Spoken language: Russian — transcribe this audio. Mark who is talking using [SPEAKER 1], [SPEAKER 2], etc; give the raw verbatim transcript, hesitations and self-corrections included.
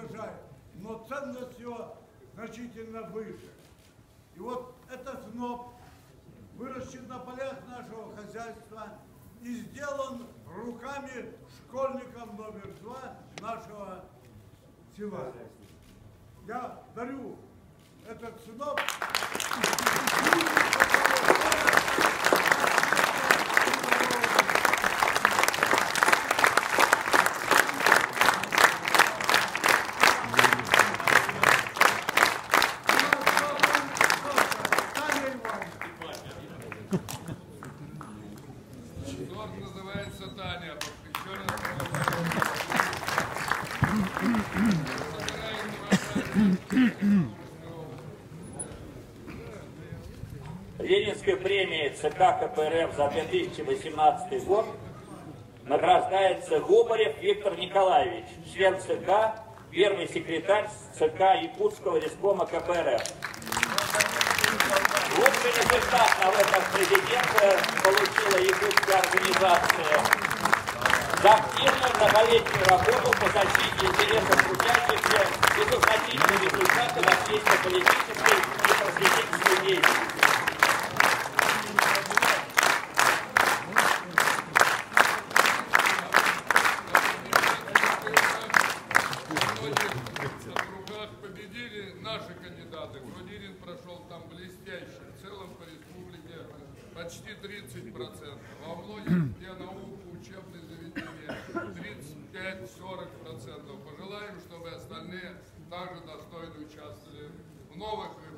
[SPEAKER 1] уважает, но ценность его значительно выше. И вот этот СНОП выращен на полях нашего хозяйства и сделан руками школьников номер два нашего села. Я дарю этот СНОП.
[SPEAKER 2] Сорт называется Таня,
[SPEAKER 3] Ленинской премией ЦК КПРФ за две тысячи восемнадцатый год награждается Губарев Виктор Николаевич, член ЦК, первый секретарь ЦК Якутского рескома КПРФ. Лучший результат на выборах президента получила якутская организация за активную многолетнюю работу по защите интересов трудящихся и за значительные результаты в общественно-политической и просветительской деятельности.
[SPEAKER 2] Победили наши кандидаты. Грудинин прошел там блестяще. В целом по республике почти тридцать процентов. Во многих, где наука, учебные заведения, тридцать пять — сорок процентов. Пожелаем, чтобы остальные также достойно участвовали в новых